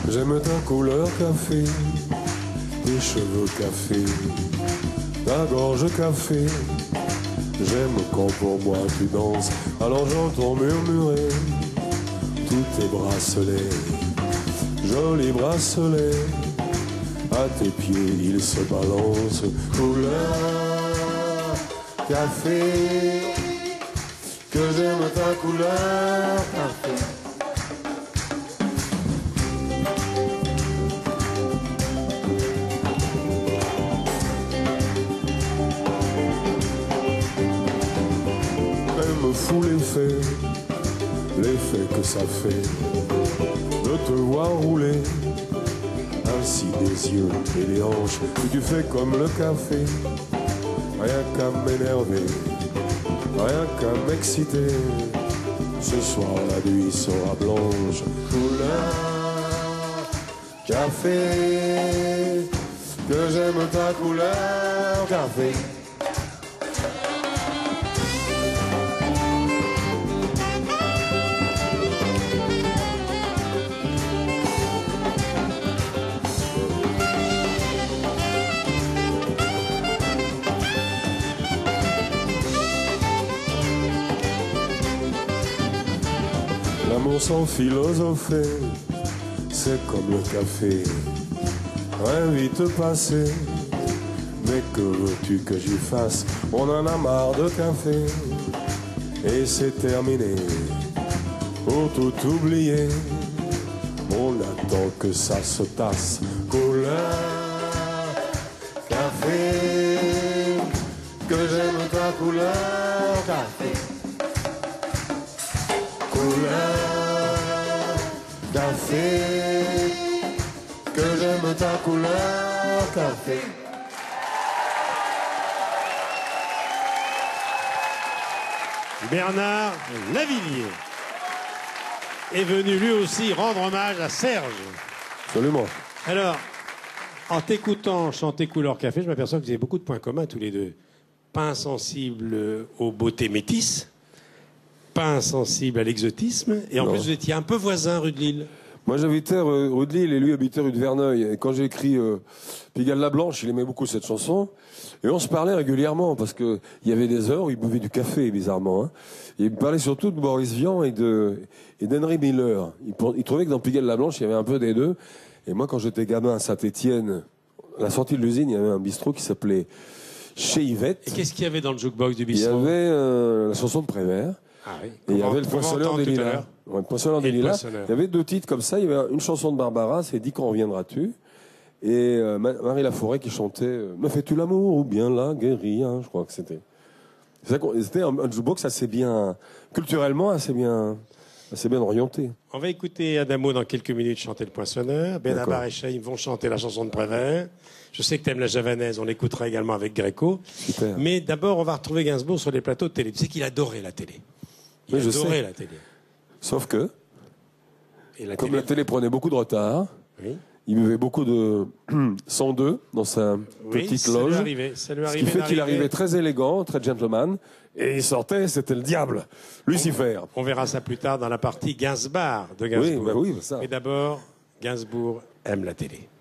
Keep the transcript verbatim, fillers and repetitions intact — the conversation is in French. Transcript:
J'aime ta couleur café, tes cheveux café, ta gorge café. J'aime quand pour moi tu danses, alors j'entends murmurer tous tes bracelets, jolis bracelets. À tes pieds ils se balancent, couleur café, que j'aime ta couleur café. Elle me fout l'effet, l'effet que ça fait de te voir rouler ainsi des yeux et des hanches, que tu fais comme le café, rien qu'à m'énerver, rien qu'à m'exciter. Ce soir la nuit sera blanche, couleur café, que j'aime ta couleur café. L'amour sans philosopher, c'est comme le café, rien vite passé. Mais que veux-tu que j'y fasse? On en a marre de café, et c'est terminé. Pour tout oublier, on attend que ça se tasse. Couleur café, que j'aime ta couleur café. Couleur café, que j'aime ta couleur café. Bernard Lavilliers est venu lui aussi rendre hommage à Serge. Absolument. Alors, en t'écoutant chanter Couleur Café, je m'aperçois que vous avez beaucoup de points communs tous les deux. Pas insensible aux beautés métisses, pas insensible à l'exotisme, et en Non. plus vous étiez un peu voisin rue de Lille. Moi j'habitais euh, rue de Lille et lui habitait rue de Verneuil. Et quand j'ai écrit euh, Pigalle la Blanche, il aimait beaucoup cette chanson. Et on se parlait régulièrement parce que il y avait des heures où il buvait du café, bizarrement. Hein. Et il me parlait surtout de Boris Vian et de et d'Henry Miller. Il, il trouvait que dans Pigalle la Blanche, il y avait un peu des deux. Et moi, quand j'étais gamin à Saint-Étienne, à la sortie de l'usine, il y avait un bistrot qui s'appelait Chez Yvette. Et qu'est-ce qu'il y avait dans le jukebox du Il y bistrot? avait euh, la chanson de Prévert. Ah oui. Et il y avait le Poinçonneur des Lilas. Ouais, le Poinçonneur des Lilas. Il y avait deux titres comme ça. Il y avait une chanson de Barbara, c'est Dis quand reviendras-tu. Et euh, Marie Laforêt qui chantait euh, Me fais-tu l'amour ou bien la guérilla, je crois que c'était. C'était un, un jukebox assez bien, culturellement assez bien, assez bien orienté. On va écouter Adamo dans quelques minutes chanter le Poinçonneur. Benabar et Chaïm vont chanter la chanson de Prévert. Je sais que tu aimes la javanaise, on l'écoutera également avec Gréco. Super. Mais d'abord, on va retrouver Gainsbourg sur les plateaux de télé. Tu sais qu'il adorait la télé. Il Oui, je adorait sais. la télé. Sauf que, Et la comme télé... la télé prenait beaucoup de retard, Oui. il buvait beaucoup de cent deux dans sa Oui, petite ça loge. lui arrivait, ça lui Ce qui arrivait fait qu'il d'arriver. arrivait très élégant, très gentleman, et il sortait, c'était le diable, Lucifer. On verra ça plus tard dans la partie Gainsbar de Gainsbourg. Oui, bah oui, bah ça. Mais d'abord, Gainsbourg aime la télé.